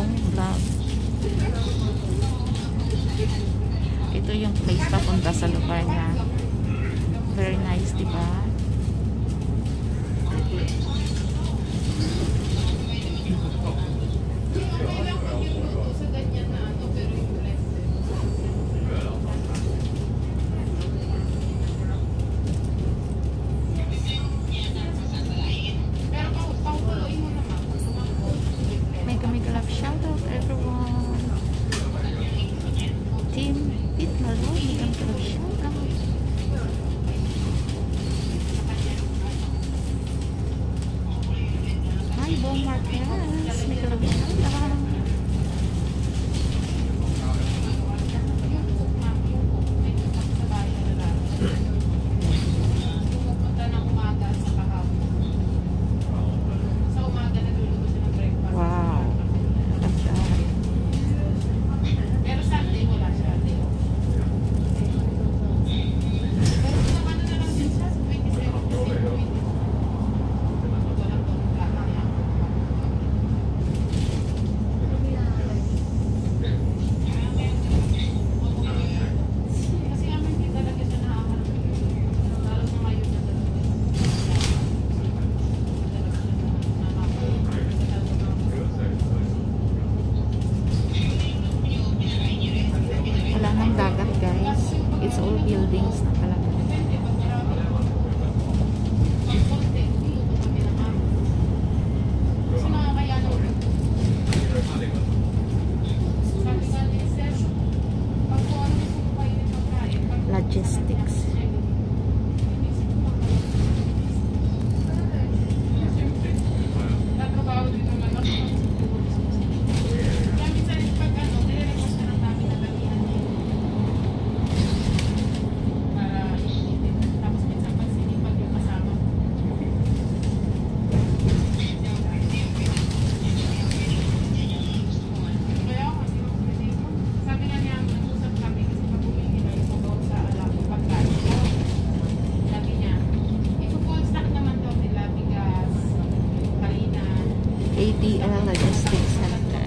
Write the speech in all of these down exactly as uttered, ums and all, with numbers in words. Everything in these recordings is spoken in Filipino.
Bong Vlog. Ito yung place papunta sa lugar niya. Very nice, diba? Mega mega love shoutout everyone. Team Pit Lalo, mega mega love shoutout. Hi Bong Marquez, mega love shoutout. It's all buildings na pala. Logistics. A D L Logistics Center.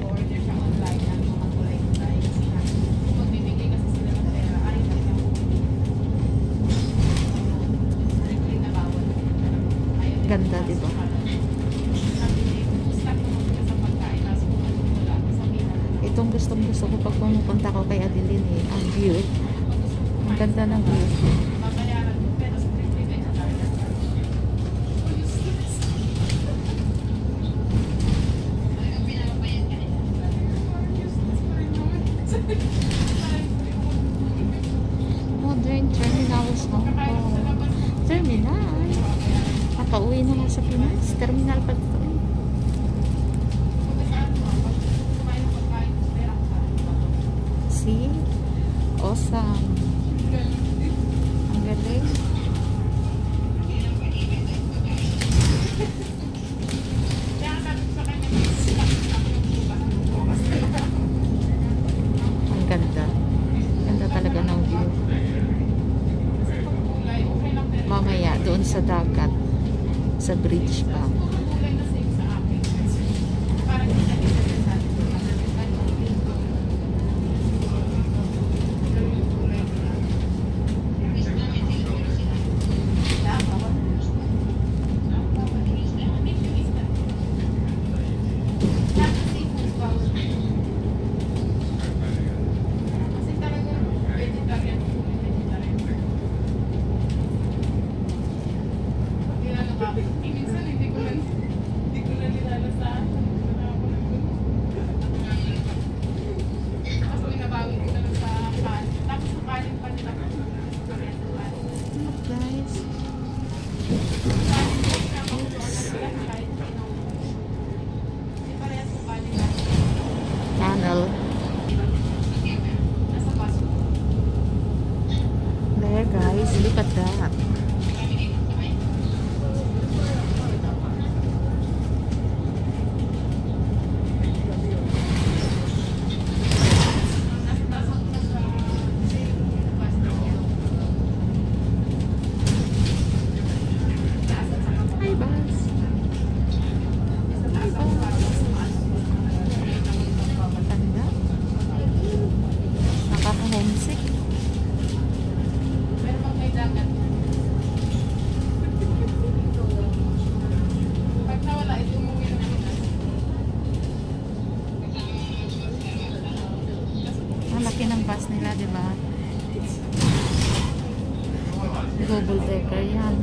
Ganda, diba? Itong gustong gusto ko pag pumupunta ko kay Adeline eh. Ang view. Ang ganda ng view. Modern terminals Hong Kong. Terminal. Nakauwi na nga sa Pinas. Terminal pa ito. See? Awesome. Ang galing. Ang ganda. Ganda talaga ng view. Mamaya doon sa dagat, sa bridge pa. Minsan hindi Double decker yan.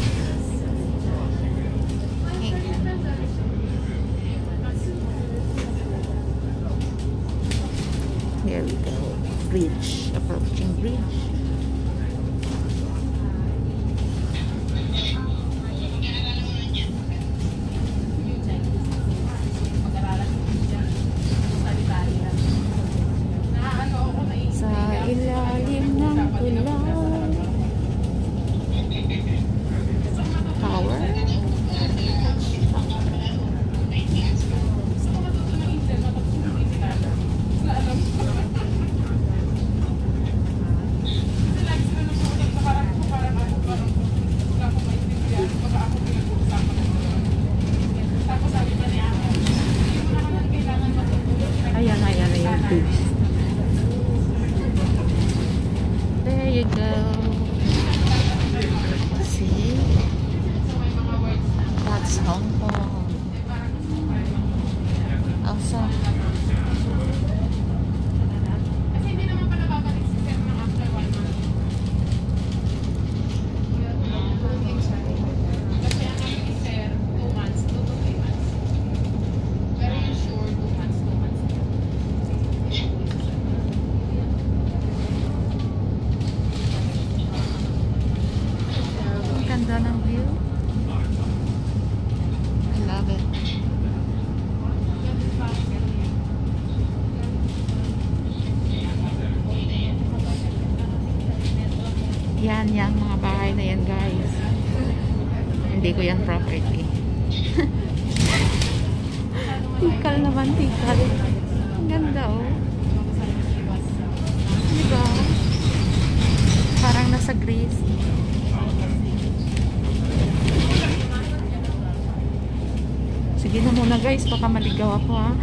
Here we go. Bridge. Approaching bridge. Sa ilalim ng tulay. Tower. Ayan, ayan, ayan. Bridge. There you go. See? That's Hong Kong. Awesome. Ganda ng view. I love it. Yan, yan mga bahay na yan guys. Hindi ko yan property. Tikal naman, tikal. Ang ganda oh. Diba? Parang nasa Greece. Sige na muna guys, baka maligaw ako ha.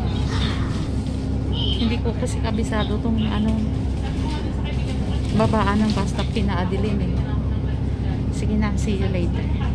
Hindi ko kasi kabisado tong ano, babaan ng bus stop kina Adeline eh. Sige na, see you later.